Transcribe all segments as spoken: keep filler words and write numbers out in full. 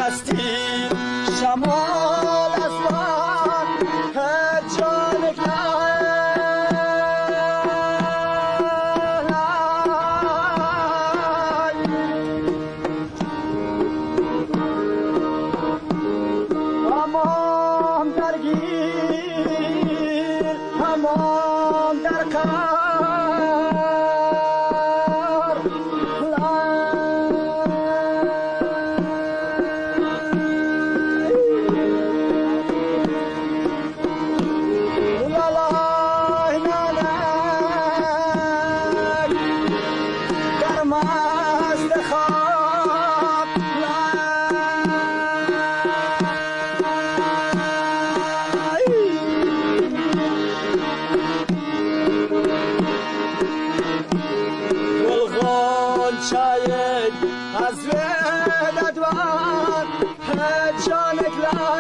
هستی شمال از من هر جانک همام درگیر همام در کار شاید از ودت وان جانک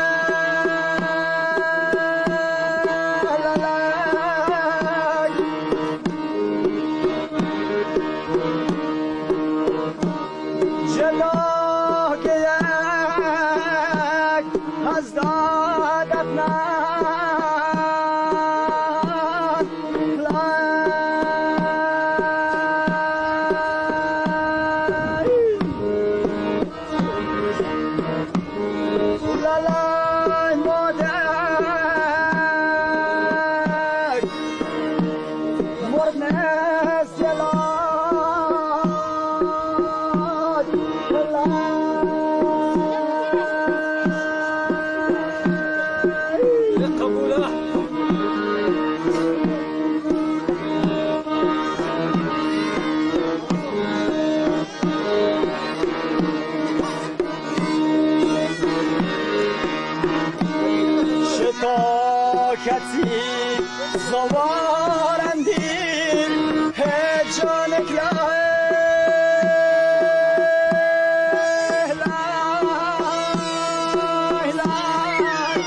لای جلو که یک از دادت نان لای مادر مرد نست جلال لای قبوله شتاکتی زوارندین هجانک لای لای لای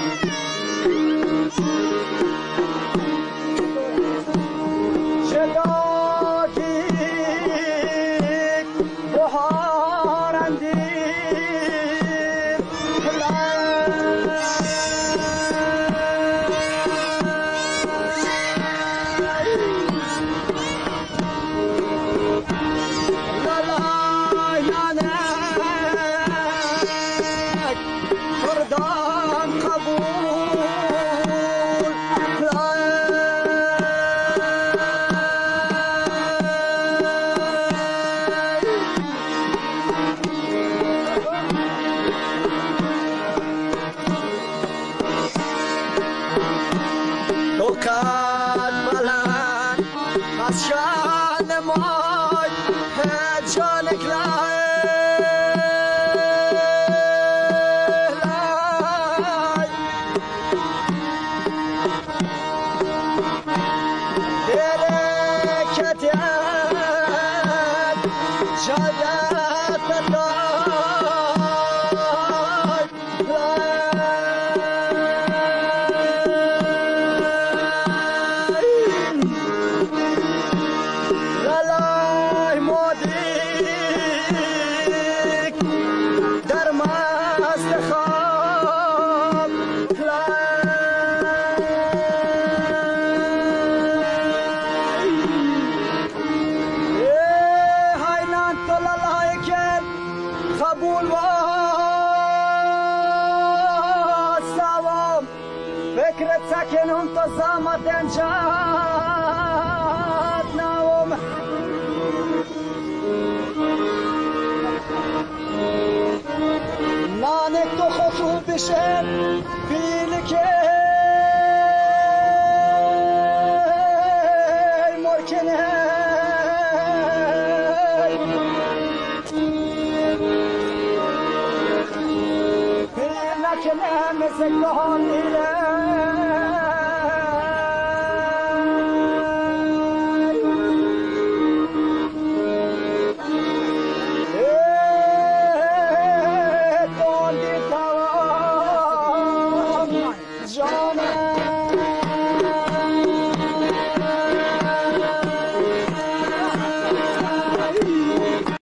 شتاکی بهارندین فردان قبول تو کد بلند از شان مای جانک لای قبول و سوام فکرت سکن انتظامت انجات نوم نانک تو خطوب بشه پیل که مرکنه مثل کهان میره